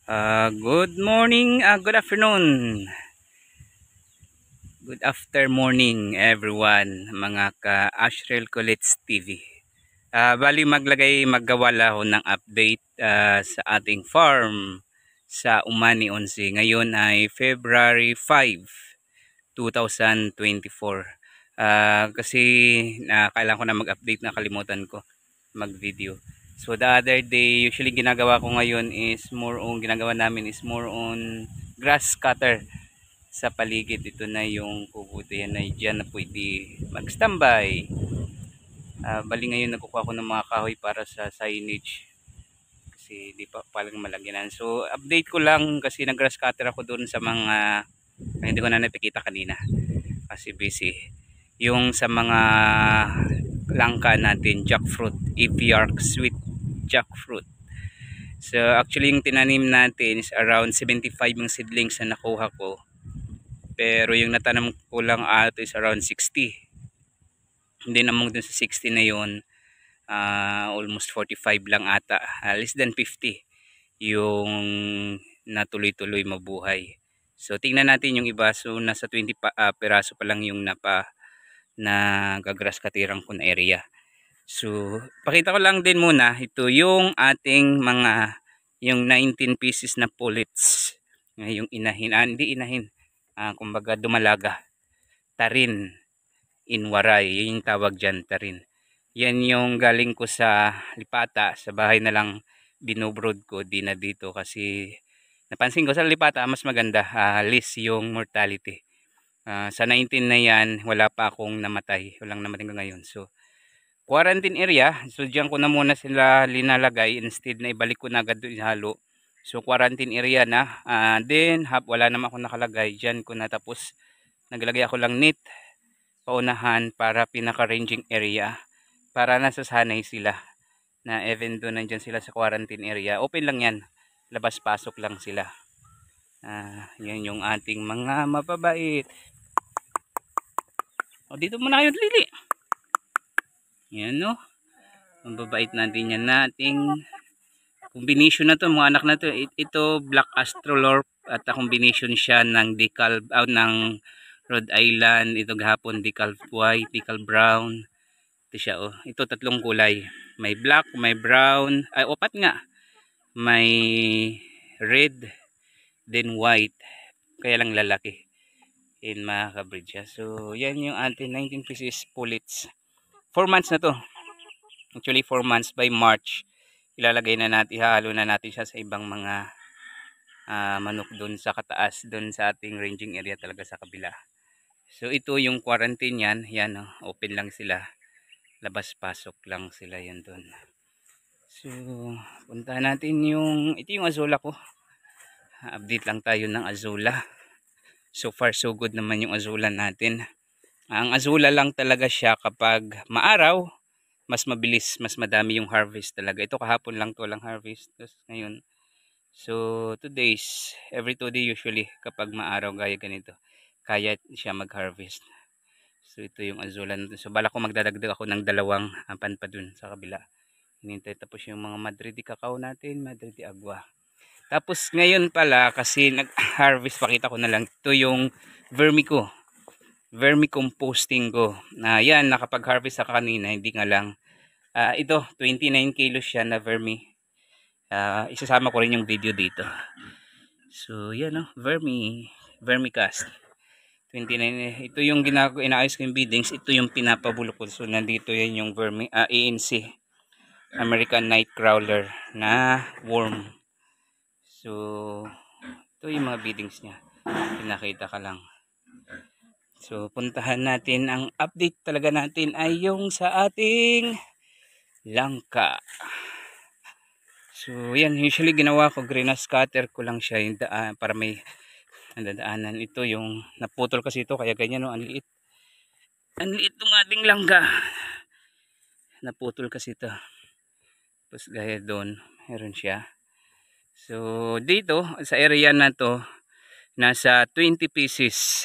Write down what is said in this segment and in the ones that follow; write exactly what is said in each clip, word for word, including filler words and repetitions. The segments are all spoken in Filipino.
Uh, good morning, uh, good afternoon, good after morning everyone, mga ka-Ashrel Colets T V. Uh, bali maglagay, maggawala ako ng update uh, sa ating farm sa Umani Onsi. Ngayon ay February fifth, twenty twenty-four. Uh, kasi uh, kailangan ko na mag-update, nakalimutan ko mag-video. So the other day, usually ginagawa ko ngayon is more on, ginagawa namin is more on grass cutter sa paligid. Ito na yung kubuto yan na dyan na pwede mag-standby. Uh, bali ngayon nagkukuha ko ng mga kahoy para sa signage. Kasi di pa palang malagyanan. So update ko lang kasi nag-grass cutter ako doon sa mga, hindi ko na napikita kanina kasi busy. Yung sa mga langka natin, jackfruit, E V R sweet jackfruit. So actually yung tinanim natin is around seventy-five yung seedlings na nakuha ko, pero yung natanam ko lang ato is around sixty. Hindi naman dun sa sixty na yun, uh, almost forty-five lang ata, uh, less than fifty yung natuloy-tuloy mabuhay. So tingnan natin yung iba. So nasa twenty pa, uh, peraso pa lang yung napa na gagrass katirang ko na area. So pakita ko lang din muna, ito yung ating mga yung nineteen pieces na pullets, yung inahin, ah, hindi inahin, ah, kumbaga dumalaga, tarin inwaray, yun yung tawag dyan, tarin. Yan yung galing ko sa Lipata, sa bahay na lang binobrod ko, di na dito kasi napansin ko sa Lipata mas maganda, uh, less yung mortality. Uh, sa nineteen na yan, wala pa akong namatay, walang namatay ko ngayon. So quarantine area, so diyan ko na muna sila linalagay instead na ibalik ko na agad doon halo. So quarantine area na, uh, then hap, wala naman ako nakalagay diyan ko na, tapos naglagay ako lang net paunahan para pinaka ranging area, para nasasanay sila na even doon nandiyan sila sa quarantine area, open lang yan, labas pasok lang sila. Uh, yan yung ating mga mababait. O dito muna kayo, Lili. Yan no, mababait natin yan, nating combination na to mga anak na to. Ito black astrolorp at a combination siya ng decal, out uh, ng Rhode Island. Ito gahapon decal white, decal brown. Ito siya oh, ito tatlong kulay, may black, may brown, ay opat nga, may red, then white, kaya lang lalaki in mga kabrid siya. So yan yung ating nineteen pieces pullets. four months na to, actually four months. By March ilalagay na natin, ihalo na natin siya sa ibang mga uh, manok doon sa kataas, doon sa ating ranging area talaga sa kabila. So ito yung quarantine yan, yan oh, open lang sila, labas pasok lang sila yan doon. So puntahan natin yung, ito yung azula ko, update lang tayo ng azula. So far so good naman yung azula natin. Ang azula lang talaga siya kapag maaraw, mas mabilis, mas madami yung harvest talaga. Ito kahapon lang to lang harvest. Tapos ngayon, so two days, every two days usually kapag maaraw gaya ganito, kaya siya mag-harvest. So ito yung azula natin. So bala ko magdadagdag ako ng dalawang ampan pa dun sa kabila. Hinintay tapos yung mga Madrid de cacao natin, Madrid de agua. Tapos ngayon pala kasi nag-harvest, pakita ko na lang, ito yung vermi ko, vermicomposting ko. Na yan, nakapag-harvest sa kanina, hindi nga lang. Uh, ito, twenty-nine kilos siya na vermi. Uh, isasama ko rin yung video dito. So yan o, oh, vermi, vermicast. twenty-nine, ito yung ginagawa, inaayos ko yung beadings, ito yung pinapabulok ko. So nandito yan yung vermi, uh, A N C, American Night Crawler na worm. So ito yung mga beadings niya, pinakita ka lang. So puntahan natin, ang update talaga natin ay yung sa ating langka. So yan, usually ginawa ko, greenhouse cutter ko lang siya yung daan, para may nadadaanan. Ito yung naputol kasi ito, kaya ganyan no, ang liit. Ang liit ng ating langka, naputol kasi ito. Tapos gaya doon, meron siya. So dito sa area na to, nasa twenty pieces,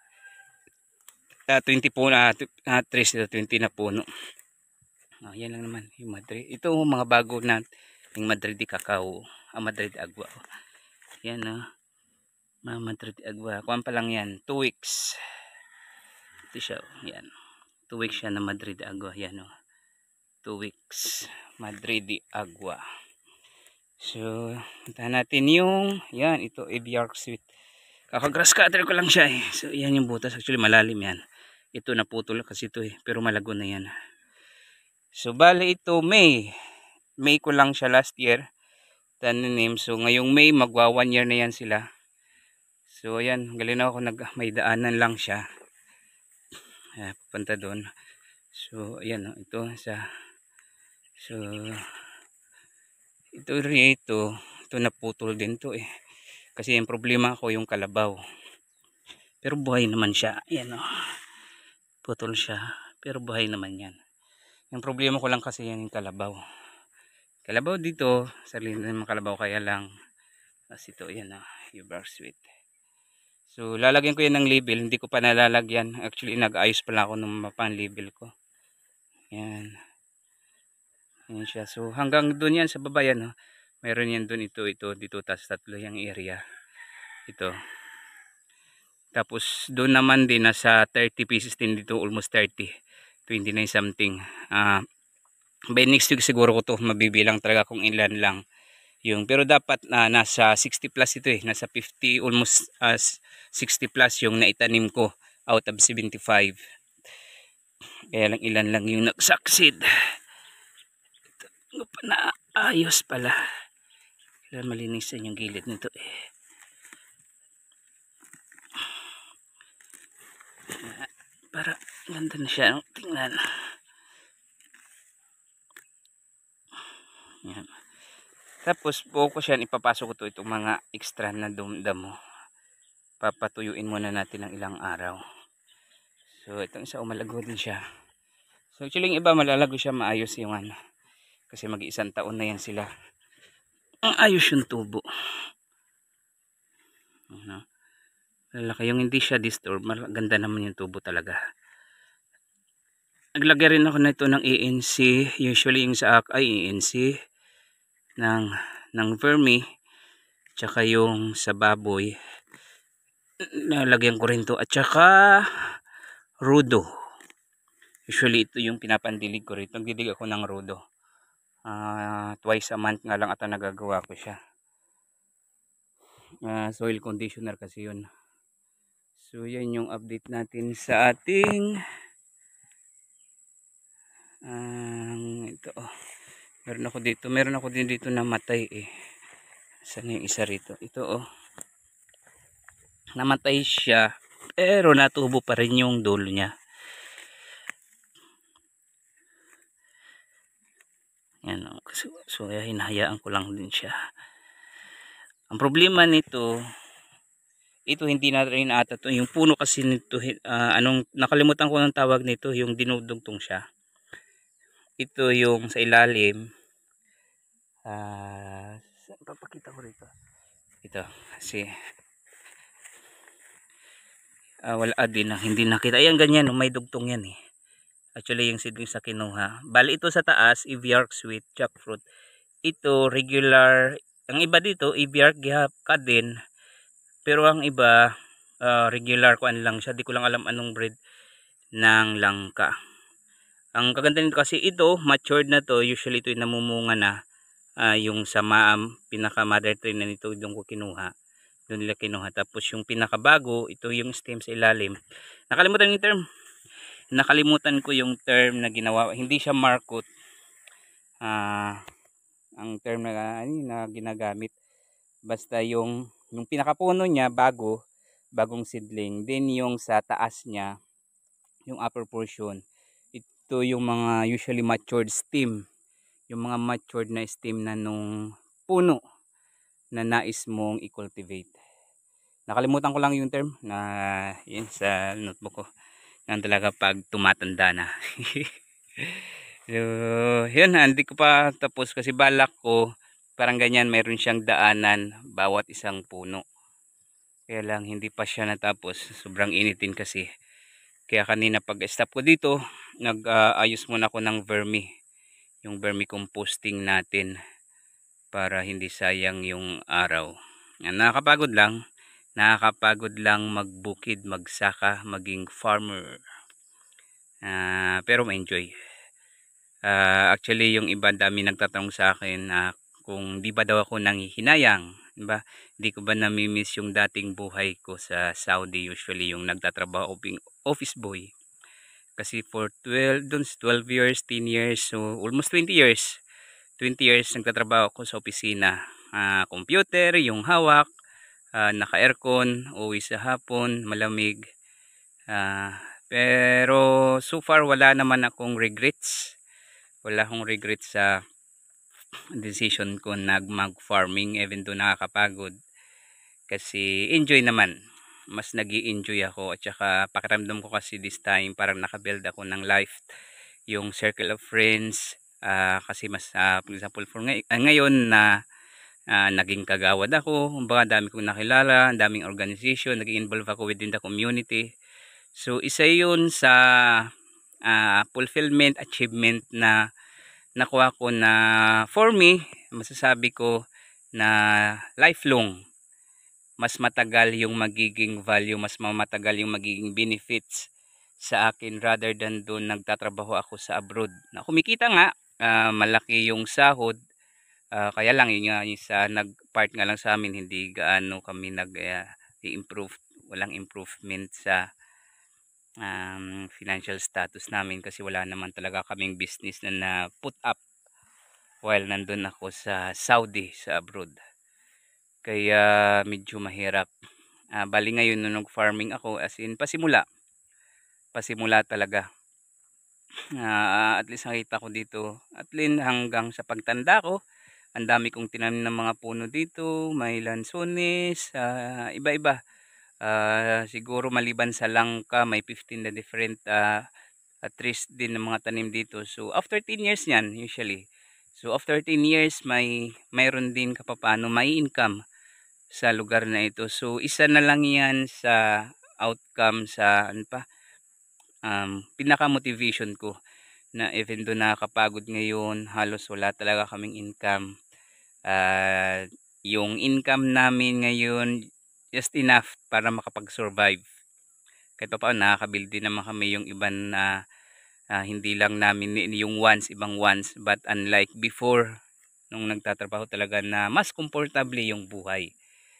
uh, twenty puno, uh, uh, trees, twenty na puno. Oh, yan lang naman yung Madrid. Ito mga bago na yung Madrid de cacao, ang Madrid de agua. Yan o. Oh. Mga Madrid Agua. Kuwan pa lang yan. two weeks. Ito siya. Yan. two weeks siya na Madrid Agua. Yan o. Oh. two weeks. Madrid Agua. So, puntahan natin yung, yan, ito, Aviark Sweet. Kakagrass cutter ko lang siya eh. So, yan yung butas. Actually, malalim yan. Ito naputol kasi ito eh. Pero malago na yan. So, bali ito, May. May ko lang siya last year. Tanim. So, ngayong May, magwa one year na yan sila. So, ayan. Galing ako. Nag, may daanan lang siya. Ayan, pupunta doon. So, ayan. Ito, sa... So, ito rin ito. Ito naputol din to eh. Kasi yung problema ko yung kalabaw. Pero buhay naman siya. Ayan o. Putol siya. Pero buhay naman yan. Yung problema ko lang kasi yan yung kalabaw. Kalabaw dito. Sarili naman kalabaw kaya lang. Kasi ito yan o. Aviark Sweet. So lalagyan ko yan ng label. Hindi ko pa nalalagyan. Actually nag-ayos pala ako ng mapang label ko. Yan. Yan siya. So hanggang doon yan sa baba yan o. Meron yan doon ito, ito, dito, tas tatlo yung area. Ito. Tapos doon naman din nasa thirty pieces din dito, almost thirty. twenty-nine something. Uh, by next week siguro ko to mabibilang talaga kung ilan lang. Yung, pero dapat na uh, nasa sixty plus ito eh. Nasa fifty, almost uh, sixty plus yung naitanim ko out of seventy-five. Kaya lang ilan lang yung nag-succeed. Ito na ayos pala. Kailan malinisan yung gilid nito eh. Para ganda na siya. Tingnan. Yan. Tapos focus yan. Ipapasok ko to itong mga extra na damo. Papatuyuin muna natin ng ilang araw. So itong isa umalago din siya. So actually yung iba malalago siya maayos yung ano. Kasi mag-iisang taon na yan sila. Ang ayos yung tubo. Ano? Lalaki yung hindi siya disturb. Maganda naman yung tubo talaga. Naglagay rin ako na ito ng A N C. Usually yung sa ak ay A N C. Ng, ng vermi. Tsaka yung sa baboy. Nalagyan ko rin to. At tsaka rudo. Usually ito yung pinapandilig ko rito. Nagdidig ako ng rudo. Uh, twice a month nga lang ata nagagawa ko siya. Uh, soil conditioner kasi yun. So yan yung update natin sa ating um, ito oh. Meron ako dito, meron ako din dito na matay eh. Saan yung isa rito? Ito oh. Namatay siya pero natubo pa rin yung dulo niya. Yan oh. So, so hinahayaan ko lang din siya. Ang problema nito, ito hindi na rin ata to. Yung puno kasi nito, uh, anong, nakalimutan ko ng tawag nito, yung dinudugtong siya. Ito yung sa ilalim. Uh, papakita ko rito. Ito, kasi uh, wala din na, hindi nakita. Ayan ganyan, no, may dugtong yan eh. Actually yung seedling sa kinuha. Bali ito sa taas, Aviark Sweet, jackfruit. Ito regular, ang iba dito, Aviark ka din. Pero ang iba, uh, regular ko lang siya. Di ko lang alam anong breed ng langka. Ang kaganda nito kasi ito, matured na to. Usually ito yung namumunga na. Uh, yung sa maam, pinaka mother tree na nito, doon ko kinuha. Doon nila kinuha. Tapos yung pinakabago, ito yung stem sa ilalim. Nakalimutan yung term. Nakalimutan ko yung term na ginawa. Hindi siya markot. Uh, ang term na, ano, na ginagamit. Basta yung yung pinakapuno niya bago, bagong seedling. Then yung sa taas niya, yung upper portion, ito yung mga usually matured stem. Yung mga matured na stem na nung puno na nais mong i-cultivate. Nakalimutan ko lang yung term na yun sa notebook ko. Yan talaga pag tumatanda na. So, yun, hindi ko pa tapos kasi balak ko parang ganyan, mayroon siyang daanan bawat isang puno. Kaya lang hindi pa siya natapos. Sobrang initin kasi. Kaya kanina pag stop ko dito, nag-ayos uh, muna ako ng vermi. Yung vermicomposting natin para hindi sayang yung araw. Yan, nakakapagod lang. Nakakapagod lang magbukid, magsaka, maging farmer. Uh, pero ma-enjoy. Uh, actually, yung iba dami nagtatanong sa akin na uh, kung di ba daw ako nanghihinayang. Diba? Hindi ko ba nami-miss yung dating buhay ko sa Saudi, usually yung nagtatrabaho being office boy. Kasi for twelve, dun twelve years, ten years, so almost twenty years. twenty years nagtatrabaho ako sa opisina. Uh, computer, yung hawak, uh, naka-aircon, uwi sa hapon, malamig. Uh, pero so far wala naman akong regrets. Wala akong regrets sa decision ko na mag-farming even though nakakapagod. Kasi enjoy naman. Mas nag-i-enjoy ako at saka pakiramdam ko kasi this time parang nakabuild ako ng life. Yung circle of friends, uh, kasi mas uh, for example for ngay uh, ngayon na uh, naging kagawad ako, kumbaga dami kong nakilala, daming organization, naging involve ako within the community. So isa yun sa uh, fulfillment, achievement na nakuha ko na for me, masasabi ko na lifelong. Mas matagal yung magiging value, mas matagal yung magiging benefits sa akin rather than doon nagtatrabaho ako sa abroad. Na kumikita nga, uh, malaki yung sahod, uh, kaya lang yun nga, yung sa nag-part nga lang sa amin, hindi gaano kami nag-improve, uh, walang improvement sa um, financial status namin kasi wala naman talaga kaming business na na-put up while nandun ako sa Saudi, sa abroad. Kaya medyo mahirap. Uh, bali ngayon nung farming ako as in pasimula. Pasimula talaga. Uh, at least nakita ko dito. At least hanggang sa pagtanda ko, ang dami kong tinanim ng mga puno dito. May lansones, uh, iba-iba. Uh, siguro maliban sa langka, may fifteen na different uh, uh, trees din ng mga tanim dito. So after ten years yan usually. So after ten years, may mayroon din kapapano may income sa lugar na ito. So isa na lang yan sa outcome sa ano pa um, pinaka motivation ko na even though nakakapagod ngayon, halos wala talaga kaming income. Uh, yung income namin ngayon just enough para makapag-survive. Kahit pa paano nakakabuild din naman kami yung iban na uh, hindi lang namin yung wants, ibang wants, but unlike before nung nagtatrabaho talaga na mas komportable yung buhay.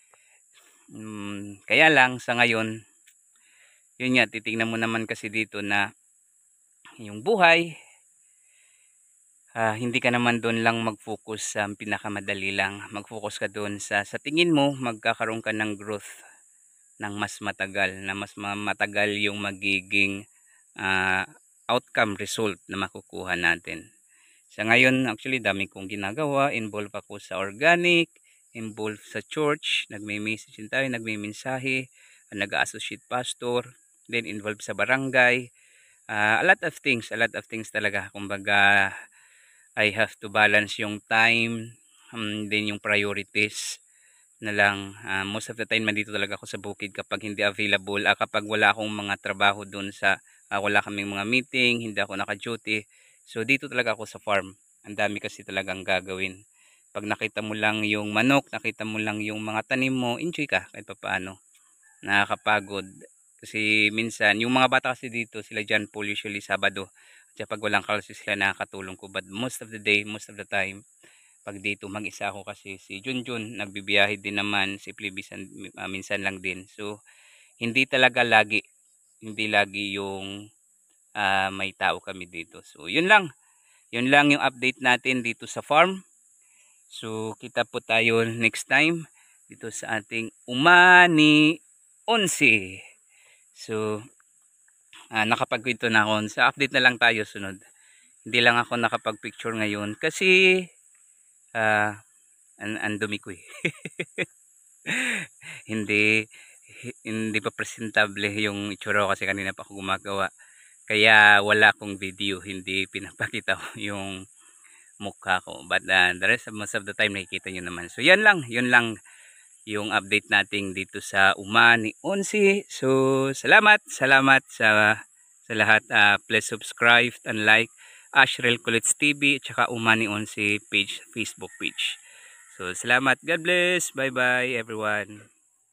Hmm, kaya lang sa ngayon, yun nga, titingnan mo naman kasi dito na yung buhay, uh, hindi ka naman doon lang mag-focus sa um, pinakamadali lang. Mag-focus ka doon sa, sa tingin mo, magkakaroon ka ng growth ng mas matagal, na mas matagal yung magiging uh, outcome result na makukuha natin. Sa ngayon, actually, dami kong ginagawa. Involved ako sa organic, involved sa church, nagme-message din tayo, nagme-mensahe, nag-associate pastor, then involved sa barangay. Uh, a lot of things, a lot of things talaga. Kumbaga, I have to balance yung time, um, then yung priorities na lang. Uh, most of the time, nandito talaga ako sa bukid kapag hindi available. Uh, kapag wala akong mga trabaho dun sa, uh, wala kaming mga meeting, hindi ako naka-duty. So, dito talaga ako sa farm. Ang dami kasi talagang gagawin. Pag nakita mo lang yung manok, nakita mo lang yung mga tanim mo, enjoy ka kahit pa paano. Nakakapagod. Kasi minsan, yung mga bata kasi dito, sila dyan po usually Sabado. At pag walang klase sila nakakatulong ko. But most of the day, most of the time, pag dito mag-isa ako kasi si Junjun, nagbibiyahe din naman, si Plibisan, uh, minsan lang din. So, hindi talaga lagi, hindi lagi yung uh, may tao kami dito. So, yun lang. Yun lang yung update natin dito sa farm. So, kita po tayo next time dito sa ating Umani Onsi. So, uh, nakapag-kwento na ako. Sa update na lang tayo sunod. Hindi lang ako nakapag-picture ngayon kasi uh, an andumi ko eh. hindi hindi pa presentable yung itsura ko kasi kanina pa ako gumagawa. Kaya wala akong video, hindi pinapakita yung mukha ko. But uh, the rest of most of the time nakikita nyo naman. So yan lang, yun lang yung update natin dito sa Umani Onsi. So salamat, salamat sa sa lahat. Uh, please subscribe and like Ashrel Kulits T V at saka Umani Onsi page, Facebook page. So So salamat, God bless, bye bye everyone.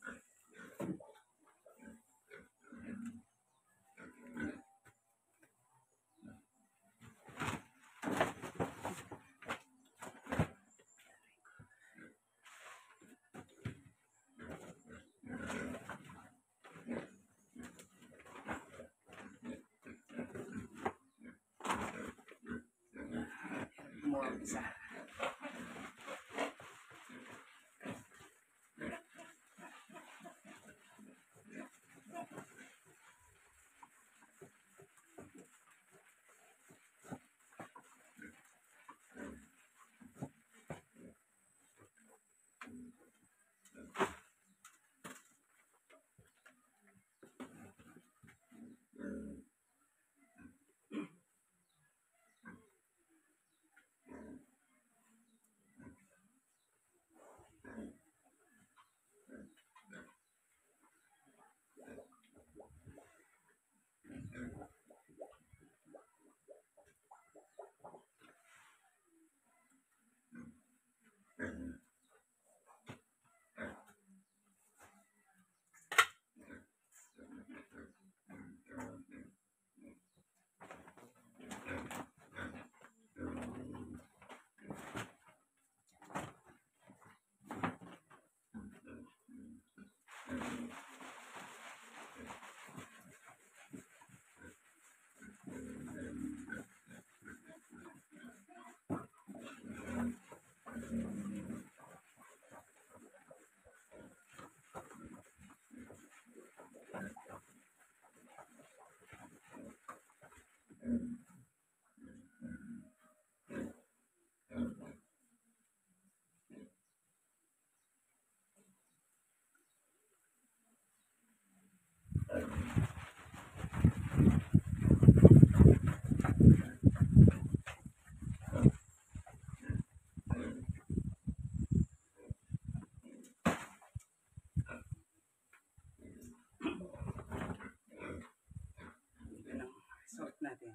Sort natin.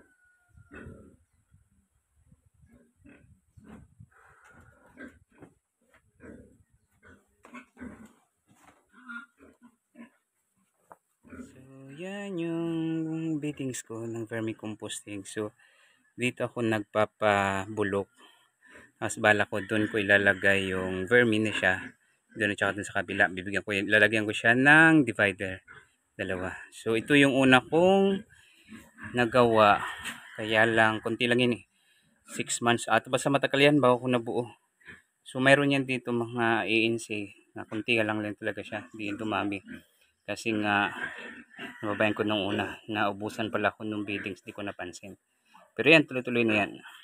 So, yan yung beatings ko ng vermicomposting. So, dito ako nagpapabulok. Mas bala ko, doon ko ilalagay yung vermi na siya. Doon at saka doon sa kabila. Bibigyan ko, lalagyan ko siya ng divider. Dalawa. So, ito yung una kong nagawa. Kaya lang, konti lang yun eh. six months. At basta matagal yan, bago ko nabuo. So, mayroon yan dito mga A N C. Na konti lang lang talaga siya. Hindi dumami. Kasi nga, nababayan ko nung una. Naubusan pala ako nung biddings. Hindi ko napansin. Pero yan, tuloy-tuloy na yan.